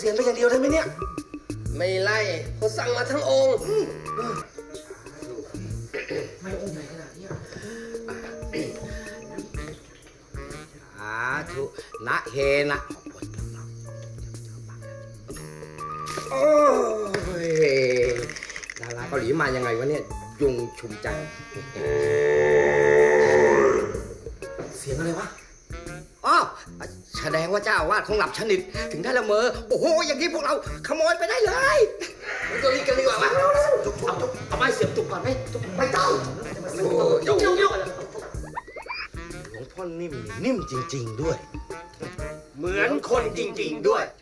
เสียนไปอย่างเดียวได้ไหมเนี่ยไม่ไล่เขาสั่งมาทั้งองค์ไม่องค์ไหนขนาดนี้สาธุนะเฮนะโอ้ยดาราเกาหลีมายังไงวะเนี่ยยุงชุมจังเสียงอะไรวะอ้าวแสดงว่าเจ้าอาวาสคงหลับสนิทถึงได้ละเมอโอ้โหอย่างนี้พวกเราขโมยไปได้เลยก็รีบกันดีกว่าวะจุกเอาไม้เสียบจุกก่อนไหมไม่ต้องยกหลวงพ่อนิ่มจริงๆด้วยเหมือนคนจริงๆด้วย